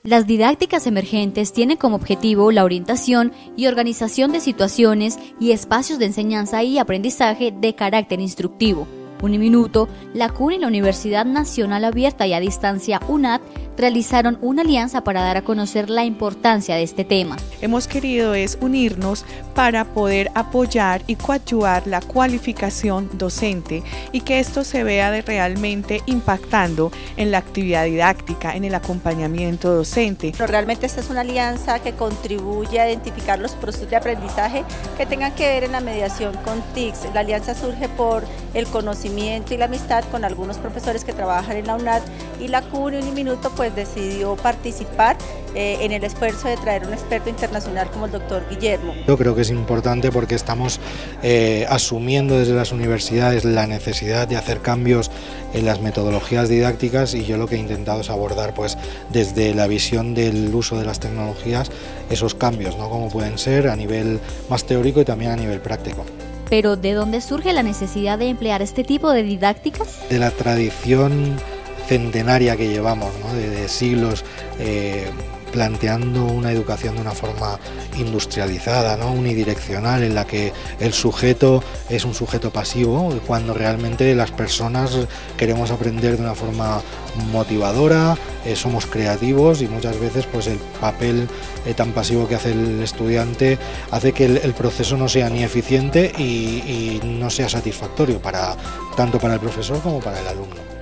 Las didácticas emergentes tienen como objetivo la orientación y organización de situaciones y espacios de enseñanza y aprendizaje de carácter instructivo. Uniminuto, la CUN y la Universidad Nacional Abierta y a Distancia UNAD realizaron una alianza para dar a conocer la importancia de este tema. Hemos querido unirnos para poder apoyar y coadyuvar la cualificación docente y que esto se vea realmente impactando en la actividad didáctica, en el acompañamiento docente. Realmente esta es una alianza que contribuye a identificar los procesos de aprendizaje que tengan que ver en la mediación con TICs. La alianza surge por el conocimiento y la amistad con algunos profesores que trabajan en la UNAD y la CUN y Uniminuto decidió participar en el esfuerzo de traer un experto internacional como el doctor Guillermo. Yo creo que es importante porque estamos asumiendo desde las universidades la necesidad de hacer cambios en las metodologías didácticas y yo lo que he intentado es abordar desde la visión del uso de las tecnologías esos cambios, ¿no? Como pueden ser a nivel más teórico y también a nivel práctico. Pero ¿de dónde surge la necesidad de emplear este tipo de didácticas? De la tradición centenaria que llevamos, ¿no? de siglos planteando una educación de una forma industrializada, ¿no? Unidireccional, en la que el sujeto es un sujeto pasivo, cuando realmente las personas queremos aprender de una forma motivadora, somos creativos y muchas veces el papel tan pasivo que hace el estudiante hace que el proceso no sea ni eficiente y no sea satisfactorio tanto para el profesor como para el alumno.